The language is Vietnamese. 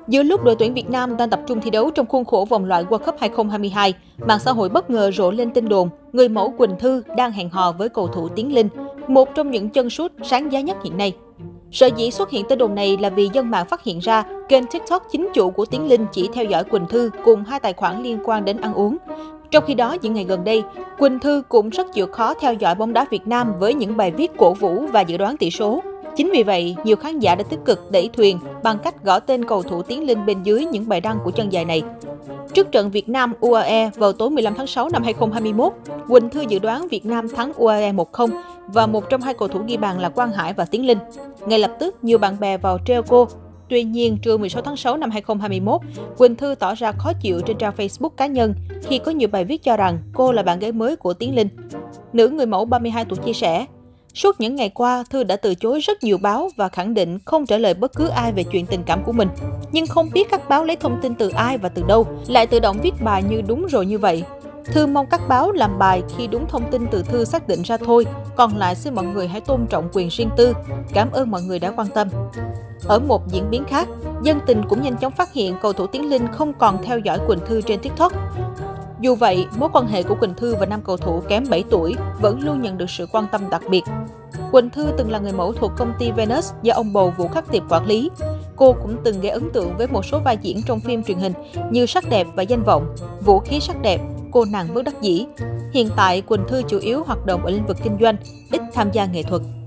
Giữa lúc đội tuyển Việt Nam đang tập trung thi đấu trong khuôn khổ vòng loại World Cup 2022, mạng xã hội bất ngờ rộ lên tin đồn người mẫu Quỳnh Thư đang hẹn hò với cầu thủ Tiến Linh, một trong những chân sút sáng giá nhất hiện nay. Sở dĩ xuất hiện tin đồn này là vì dân mạng phát hiện ra kênh TikTok chính chủ của Tiến Linh chỉ theo dõi Quỳnh Thư cùng hai tài khoản liên quan đến ăn uống. Trong khi đó, những ngày gần đây, Quỳnh Thư cũng rất chịu khó theo dõi bóng đá Việt Nam với những bài viết cổ vũ và dự đoán tỷ số. Chính vì vậy, nhiều khán giả đã tích cực đẩy thuyền bằng cách gõ tên cầu thủ Tiến Linh bên dưới những bài đăng của chân dài này. Trước trận Việt Nam UAE vào tối 15 tháng 6 năm 2021, Quỳnh Thư dự đoán Việt Nam thắng UAE 1-0 và một trong hai cầu thủ ghi bàn là Quang Hải và Tiến Linh. Ngay lập tức, nhiều bạn bè vào trêu cô. Tuy nhiên, trưa 16 tháng 6 năm 2021, Quỳnh Thư tỏ ra khó chịu trên trang Facebook cá nhân khi có nhiều bài viết cho rằng cô là bạn gái mới của Tiến Linh. Nữ người mẫu 32 tuổi chia sẻ, suốt những ngày qua, Thư đã từ chối rất nhiều báo và khẳng định không trả lời bất cứ ai về chuyện tình cảm của mình. Nhưng không biết các báo lấy thông tin từ ai và từ đâu, lại tự động viết bài như đúng rồi như vậy. Thư mong các báo làm bài khi đúng thông tin từ Thư xác định ra thôi, còn lại xin mọi người hãy tôn trọng quyền riêng tư. Cảm ơn mọi người đã quan tâm. Ở một diễn biến khác, dân tình cũng nhanh chóng phát hiện cầu thủ Tiến Linh không còn theo dõi Quỳnh Thư trên TikTok. Dù vậy, mối quan hệ của Quỳnh Thư và nam cầu thủ kém 7 tuổi vẫn luôn nhận được sự quan tâm đặc biệt. Quỳnh Thư từng là người mẫu thuộc công ty Venus do ông bầu Vũ Khắc Tiệp quản lý. Cô cũng từng gây ấn tượng với một số vai diễn trong phim truyền hình như Sắc đẹp và Danh vọng, Vũ khí sắc đẹp, Cô nàng bất đắc dĩ. Hiện tại, Quỳnh Thư chủ yếu hoạt động ở lĩnh vực kinh doanh, ít tham gia nghệ thuật.